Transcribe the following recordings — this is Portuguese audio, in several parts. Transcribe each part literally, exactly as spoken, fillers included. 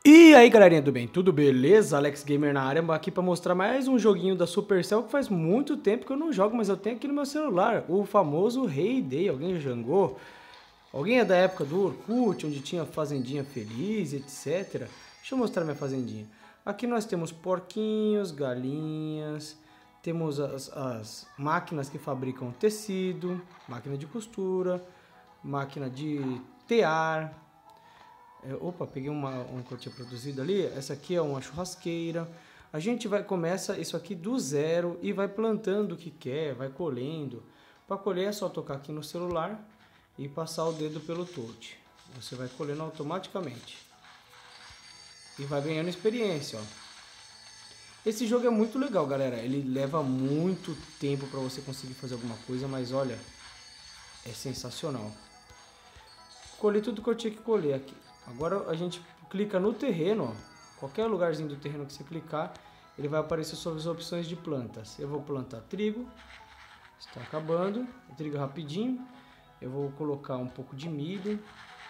E aí galerinha, tudo bem? Tudo beleza? Alex Gamer na área, aqui para mostrar mais um joguinho da Supercell que faz muito tempo que eu não jogo, mas eu tenho aqui no meu celular, o famoso Hay Day. Alguém já jogou? Alguém é da época do Orkut, onde tinha fazendinha feliz, etcétera. Deixa eu mostrar minha fazendinha. Aqui nós temos porquinhos, galinhas, temos as, as máquinas que fabricam tecido, máquina de costura, máquina de tear. É, opa, peguei uma, uma que eu tinha produzido ali. Essa aqui é uma churrasqueira. A gente vai começa isso aqui do zero e vai plantando o que quer, vai colhendo. Para colher é só tocar aqui no celular e passar o dedo pelo touch. Você vai colhendo automaticamente e vai ganhando experiência, ó. Esse jogo é muito legal, galera. Ele leva muito tempo para você conseguir fazer alguma coisa, mas olha, é sensacional. Colhi tudo que eu tinha que colher aqui. Agora a gente clica no terreno, ó. Qualquer lugarzinho do terreno que você clicar, ele vai aparecer sobre as opções de plantas. Eu vou plantar trigo, está acabando, trigo rapidinho. Eu vou colocar um pouco de milho.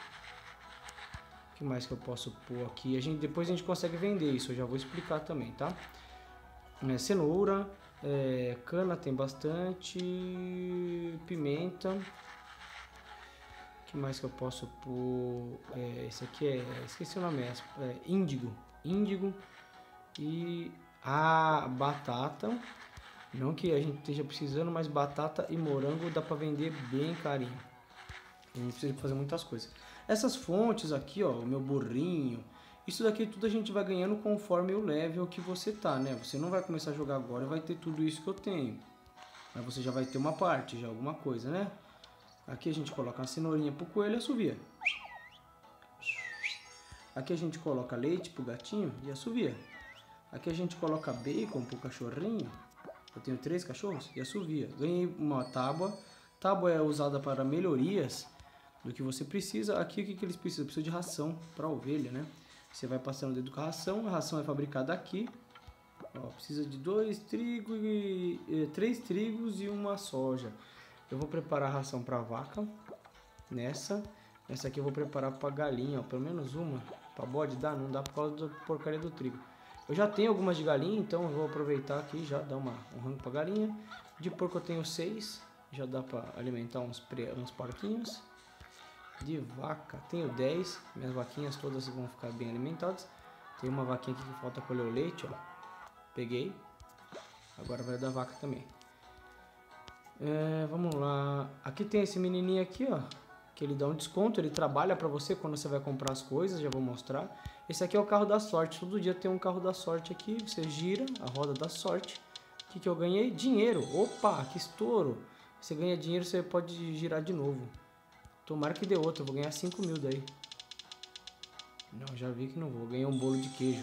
O que mais que eu posso pôr aqui? A gente, depois a gente consegue vender isso, eu já vou explicar também, tá? É, cenoura, é, cana tem bastante, pimenta. O que mais que eu posso pôr? É, esse aqui é, esqueci o nome, é, é índigo, índigo e a ah, batata. Não que a gente esteja precisando, mas batata e morango dá para vender bem carinho. A gente precisa fazer muitas coisas. Essas fontes aqui, ó, o meu burrinho, isso daqui tudo a gente vai ganhando conforme o level que você tá, né? Você não vai começar a jogar agora e vai ter tudo isso que eu tenho. Mas você já vai ter uma parte, já alguma coisa, né? Aqui a gente coloca uma cenourinha pro coelho e assovia. Aqui a gente coloca leite pro gatinho e assovia. Aqui a gente coloca bacon pro cachorrinho. Eu tenho três cachorros e assovia. Ganhei uma tábua. Tábua é usada para melhorias do que você precisa. Aqui o que, que eles precisam? Precisa de ração para ovelha, né? Você vai passando dentro com a ração. A ração é fabricada aqui. Ó, precisa de dois trigos e eh, três trigos e uma soja. Eu vou preparar a ração para vaca, nessa. Essa aqui eu vou preparar para galinha, ó, pelo menos uma. Para bode dá, não dá por causa da porcaria do trigo. Eu já tenho algumas de galinha, então eu vou aproveitar aqui e já dar uma, um rango para galinha. De porco eu tenho seis, já dá para alimentar uns, uns porquinhos. De vaca tenho dez, minhas vaquinhas todas vão ficar bem alimentadas. Tem uma vaquinha aqui que falta colher o leite, ó. Peguei. Agora vai dar vaca também. É, vamos lá, aqui tem esse menininho aqui, ó, que ele dá um desconto, ele trabalha pra você quando você vai comprar as coisas, já vou mostrar. Esse aqui é o carro da sorte, todo dia tem um carro da sorte aqui, você gira a roda da sorte. O que que eu ganhei? Dinheiro. Opa, que estouro. Você ganha dinheiro, você pode girar de novo. Tomara que dê outro, eu vou ganhar cinco mil daí. Não, já vi que não vou, ganhei um bolo de queijo.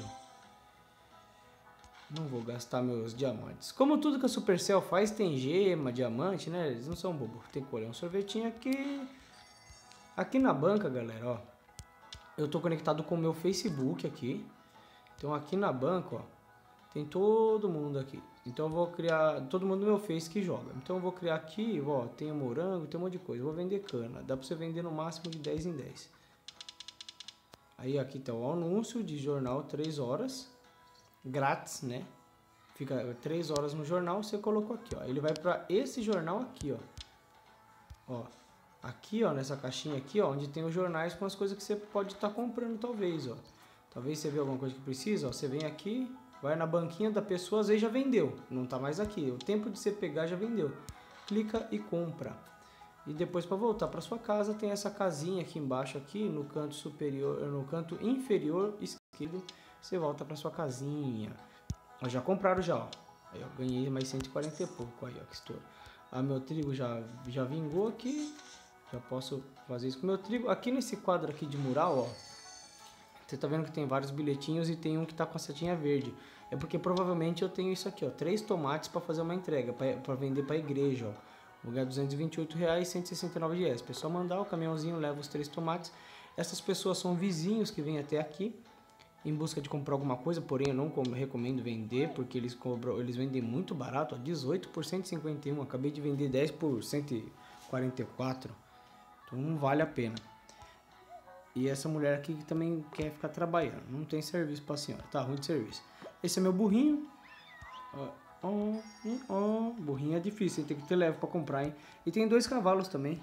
Não vou gastar meus diamantes. Como tudo que a Supercell faz tem gema, diamante, né? Eles não são bobos. Tem que colher um sorvetinho aqui. Aqui na banca, galera, ó. Eu tô conectado com o meu Facebook aqui. Então aqui na banca, ó. Tem todo mundo aqui. Então eu vou criar... Todo mundo no meu Face que joga. Então eu vou criar aqui, ó. Tem morango, tem um monte de coisa. Eu vou vender cana. Dá pra você vender no máximo de dez em dez. Aí aqui tá o anúncio de jornal três horas. Grátis, né? Fica três horas no jornal, você colocou aqui, ó. Ele vai para esse jornal aqui, ó. Ó, aqui, ó, nessa caixinha aqui, ó, onde tem os jornais com as coisas que você pode estar tá comprando, talvez, ó. Talvez você vê alguma coisa que precisa, ó. Você vem aqui, vai na banquinha da pessoa, às vezes já vendeu, não tá mais aqui. O tempo de você pegar já vendeu. Clica e compra. E depois para voltar para sua casa, tem essa casinha aqui embaixo, aqui no canto superior, no canto inferior esquerdo. Você volta para sua casinha. Ó, já compraram já, ó. Aí eu ganhei mais cento e quarenta e pouco aí, ó, que estouro. Ah, meu trigo já, já vingou aqui. Já posso fazer isso com meu trigo. Aqui nesse quadro aqui de mural, ó. Você tá vendo que tem vários bilhetinhos e tem um que tá com a setinha verde. É porque provavelmente eu tenho isso aqui, ó. Três tomates para fazer uma entrega, para vender para a igreja, ó. Vou ganhar duzentos e vinte e oito reais e cento e sessenta e nove reais. O pessoal mandar, o caminhãozinho leva os três tomates. Essas pessoas são vizinhos que vêm até aqui em busca de comprar alguma coisa, porém eu não recomendo vender, porque eles cobram, eles vendem muito barato, ó, dezoito por cento e cinquenta e um, acabei de vender dez por cento e quarenta e quatro, então não vale a pena. E essa mulher aqui que também quer ficar trabalhando. Não tem serviço pra senhora. Tá ruim de serviço. Esse é meu burrinho. Ó, ó, ó. Burrinho é difícil. Tem que ter leve pra comprar, hein? E tem dois cavalos também.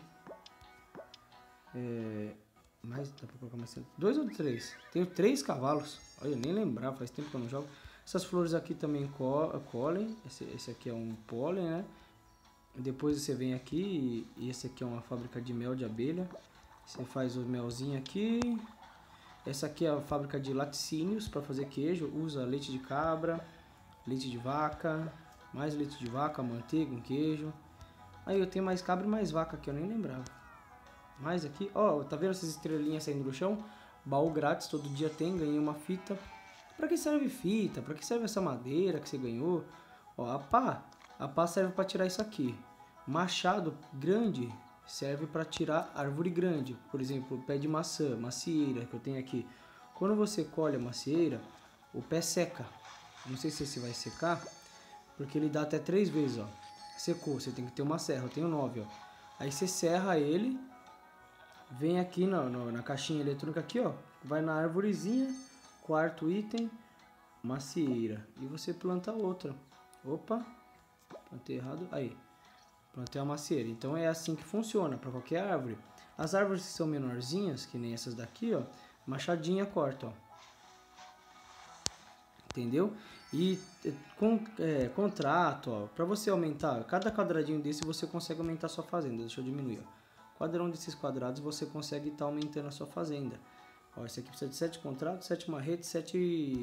É... Mais, dá pra colocar mais... Dois ou três? Tenho três cavalos. Olha, eu nem lembrava. Faz tempo que eu não jogo. Essas flores aqui também co colhem. Esse, esse aqui é um pólen, né? Depois você vem aqui e esse aqui é uma fábrica de mel de abelha. Você faz o melzinho aqui. Essa aqui é a fábrica de laticínios para fazer queijo. Usa leite de cabra, leite de vaca, mais leite de vaca, manteiga, um queijo. Aí eu tenho mais cabra e mais vaca aqui, eu nem lembrava. Mais aqui, ó, tá vendo essas estrelinhas saindo do chão? Baú grátis, todo dia tem, ganhei uma fita. Pra que serve fita? Pra que serve essa madeira que você ganhou? Ó, a pá. A pá serve para tirar isso aqui. Machado grande serve para tirar árvore grande. Por exemplo, pé de maçã, macieira que eu tenho aqui. Quando você colhe a macieira, o pé seca. Não sei se esse vai secar, porque ele dá até três vezes, ó. Secou, você tem que ter uma serra. Eu tenho nove, ó. Aí você serra ele, vem aqui na, na, na caixinha eletrônica aqui, ó. Vai na árvorezinha, quarto item, macieira. E você planta outra. Opa! Plantei errado, aí, plantei a macieira. Então é assim que funciona para qualquer árvore. As árvores que são menorzinhas, que nem essas daqui, ó, machadinha corta, ó. Entendeu? E com é, contrato, ó, para você aumentar, cada quadradinho desse você consegue aumentar a sua fazenda. Deixa eu diminuir, ó. Cada um desses quadrados você consegue estar tá aumentando a sua fazenda. Ó, esse aqui precisa de sete contratos, sete marretes, sete...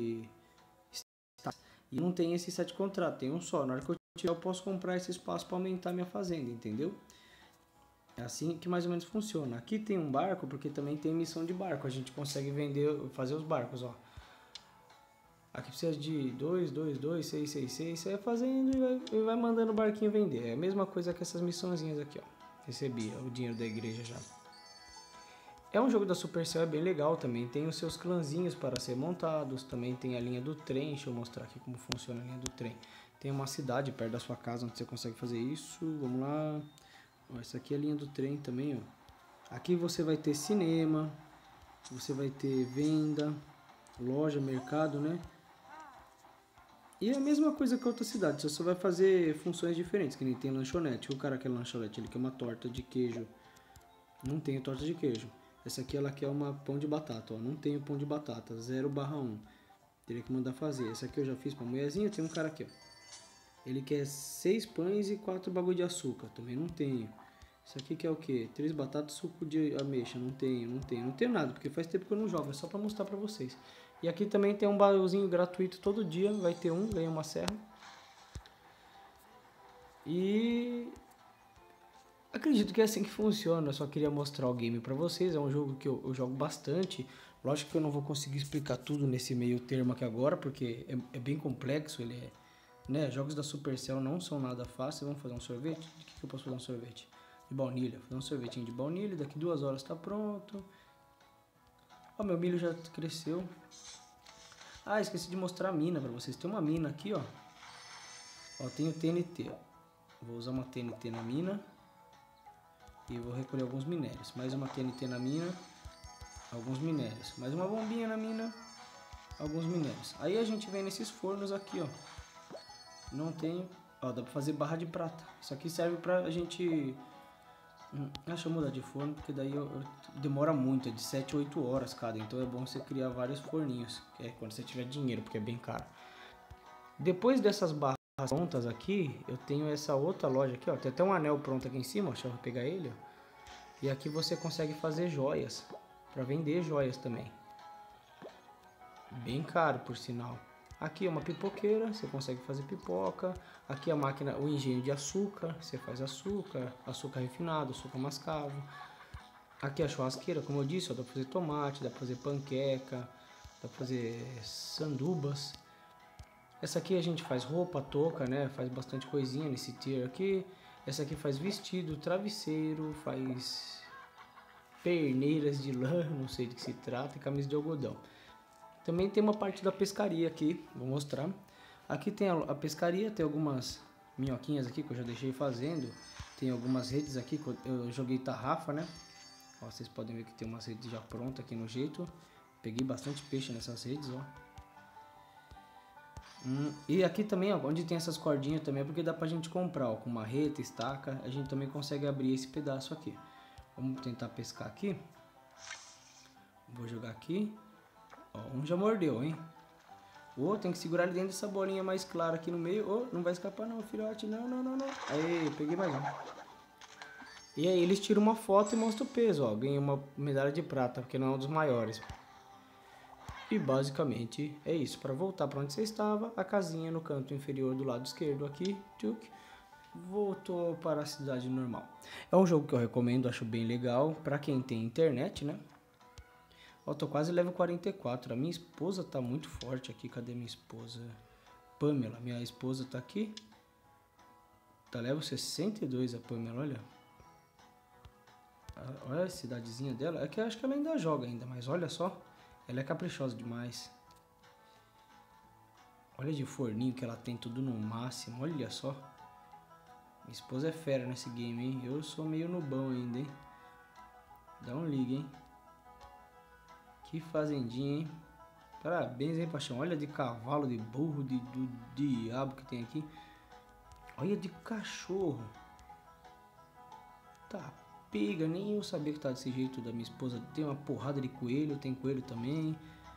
E não tem esses sete contratos, tem um só. Na hora que eu eu posso comprar esse espaço para aumentar minha fazenda, entendeu? É assim que mais ou menos funciona. Aqui tem um barco, porque também tem missão de barco. A gente consegue vender, fazer os barcos, ó. Aqui precisa de dois, dois, dois, seis, seis, seis. Você vai fazendo e vai, e vai mandando o barquinho vender. É a mesma coisa que essas missõezinhas aqui, ó. Recebi o dinheiro da igreja já. É um jogo da Supercell, é bem legal também. Tem os seus clãzinhos para ser montados. Também tem a linha do trem. Deixa eu mostrar aqui como funciona a linha do trem. Tem uma cidade perto da sua casa onde você consegue fazer isso. Vamos lá. Ó, essa aqui é a linha do trem também, ó. Aqui você vai ter cinema. Você vai ter venda, loja, mercado, né? E é a mesma coisa que outra cidade. Você só vai fazer funções diferentes. Que nem tem lanchonete. O cara quer lanchonete, ele quer uma torta de queijo. Não tem torta de queijo. Essa aqui ela quer uma pão de batata, ó. Não tenho pão de batata. zero barra um. Teria que mandar fazer. Essa aqui eu já fiz pra mulherzinha. Tem um cara aqui, ó. Ele quer seis pães e quatro bagulho de açúcar. Também não tenho. Isso aqui que é o que? Três batatas, suco de ameixa. Não tenho, não tenho. Não tenho nada, porque faz tempo que eu não jogo. É só pra mostrar pra vocês. E aqui também tem um baúzinho gratuito todo dia. Vai ter um, ganha uma serra. E... acredito que é assim que funciona. Eu só queria mostrar o game pra vocês. É um jogo que eu, eu jogo bastante. Lógico que eu não vou conseguir explicar tudo nesse meio termo aqui agora, porque é, é bem complexo. Ele é... né? Jogos da Supercell não são nada fáceis. Vamos fazer um sorvete? De que, que eu posso fazer um sorvete? De baunilha. Fazer um sorvetinho de baunilha. Daqui duas horas está pronto. Ó, meu milho já cresceu. Ah, esqueci de mostrar a mina para vocês. Tem uma mina aqui, ó. Ó, tem o T N T. Ó. Vou usar uma T N T na mina. E vou recolher alguns minérios. Mais uma T N T na mina. Alguns minérios. Mais uma bombinha na mina. Alguns minérios. Aí a gente vem nesses fornos aqui, ó. Não tenho... ó, dá pra fazer barra de prata. Isso aqui serve pra gente... Hum, deixa eu mudar de forno, porque daí eu, eu, demora muito. É de sete a oito horas cada. Então é bom você criar vários forninhos. Que é quando você tiver dinheiro, porque é bem caro. Depois dessas barras prontas aqui, eu tenho essa outra loja aqui, ó. Tem até um anel pronto aqui em cima, ó. Deixa eu pegar ele, ó. E aqui você consegue fazer joias. Pra vender joias também. Bem caro, por sinal. Aqui é uma pipoqueira, você consegue fazer pipoca. Aqui a máquina, o engenho de açúcar, você faz açúcar, açúcar refinado, açúcar mascavo. Aqui a churrasqueira, como eu disse, ó, dá pra fazer tomate, dá pra fazer panqueca, dá pra fazer sandubas. Essa aqui a gente faz roupa, touca, né? Faz bastante coisinha nesse tier aqui. Essa aqui faz vestido, travesseiro, faz perneiras de lã, não sei do que se trata, e camisa de algodão. Também tem uma parte da pescaria aqui, vou mostrar. Aqui tem a, a pescaria, tem algumas minhoquinhas aqui que eu já deixei fazendo. Tem algumas redes aqui, que eu, eu joguei tarrafa, né? Ó, vocês podem ver que tem umas redes já prontas aqui no jeito. Peguei bastante peixe nessas redes, ó. Hum, e aqui também, ó, onde tem essas cordinhas também é porque dá pra gente comprar, ó, com marreta, estaca, a gente também consegue abrir esse pedaço aqui. Vamos tentar pescar aqui. Vou jogar aqui. Ó, um já mordeu, hein? Ô, tem que segurar ele dentro dessa bolinha mais clara aqui no meio. Ô, não vai escapar não, filhote. Não, não, não, não. Aí, peguei mais um. E aí eles tiram uma foto e mostram o peso, ó. Ganhei uma medalha de prata, porque não é um dos maiores. E basicamente é isso. Para voltar para onde você estava, a casinha no canto inferior do lado esquerdo aqui, tchuk, voltou para a cidade normal. É um jogo que eu recomendo, acho bem legal para quem tem internet, né? Ó, tô quase level quarenta e quatro. A minha esposa tá muito forte aqui. Cadê minha esposa? Pamela, minha esposa tá aqui. Tá level sessenta e dois a Pamela, olha. Olha a cidadezinha dela. É que eu acho que ela ainda joga ainda, mas olha só. Ela é caprichosa demais. Olha de forninho que ela tem, tudo no máximo. Olha só. Minha esposa é fera nesse game, hein? Eu sou meio nubão ainda, hein? Dá um liga, hein? Que fazendinha, hein? Parabéns, hein, paixão? Olha de cavalo, de burro, de, do diabo que tem aqui. Olha de cachorro. Tá. Pega, nem eu sabia que tá desse jeito da minha esposa. Tem uma porrada de coelho, tem coelho também.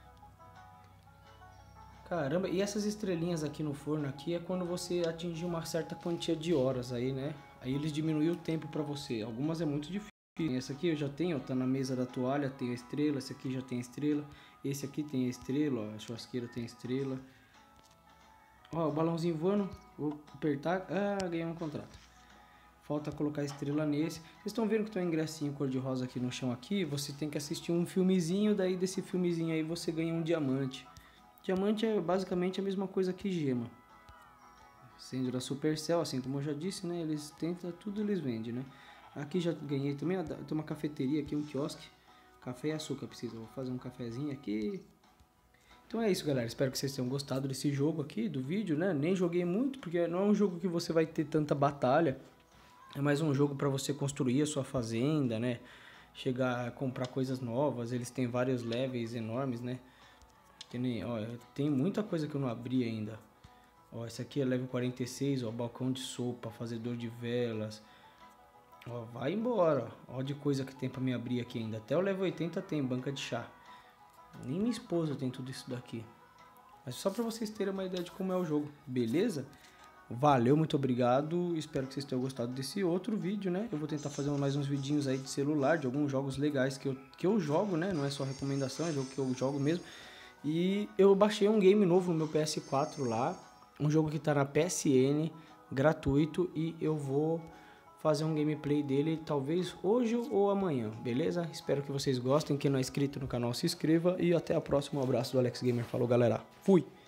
Caramba, e essas estrelinhas aqui no forno aqui é quando você atingir uma certa quantia de horas aí, né? Aí eles diminuem o tempo pra você. Algumas é muito difícil. Esse aqui eu já tenho, ó, tá na mesa da toalha, tem a estrela. Esse aqui já tem a estrela. Esse aqui tem a estrela, ó, a churrasqueira tem a estrela. Ó, o balãozinho voando, vou apertar. Ah, ganhei um contrato. Falta colocar a estrela nesse. Vocês estão vendo que tem um ingressinho cor-de-rosa aqui no chão aqui? Você tem que assistir um filmezinho, daí desse filmezinho aí você ganha um diamante. Diamante é basicamente a mesma coisa que gema. Sendo da Supercell, assim como eu já disse, né? Eles tentam, tudo eles vendem, né? Aqui já ganhei também, tem uma cafeteria aqui, um quiosque. Café e açúcar, preciso. Vou fazer um cafezinho aqui. Então é isso, galera. Espero que vocês tenham gostado desse jogo aqui, do vídeo, né? Nem joguei muito, porque não é um jogo que você vai ter tanta batalha. É mais um jogo para você construir a sua fazenda, né? Chegar a comprar coisas novas. Eles têm vários levels enormes, né? Tem, ó, tem muita coisa que eu não abri ainda. Ó, esse aqui é level quarenta e seis, ó, balcão de sopa, fazedor de velas. Ó, vai embora, ó, ó de coisa que tem para me abrir aqui ainda. Até o level oitenta tem banca de chá. Nem minha esposa tem tudo isso daqui. Mas só para vocês terem uma ideia de como é o jogo, beleza? Valeu, muito obrigado, espero que vocês tenham gostado desse outro vídeo, né? Eu vou tentar fazer mais uns vidinhos aí de celular, de alguns jogos legais que eu, que eu jogo, né? Não é só recomendação, é jogo que eu jogo mesmo. E eu baixei um game novo no meu P S quatro lá, um jogo que tá na P S N, gratuito, e eu vou fazer um gameplay dele talvez hoje ou amanhã, beleza? Espero que vocês gostem, quem não é inscrito no canal se inscreva e até a próxima, um abraço do Alex Gamer, falou galera, fui!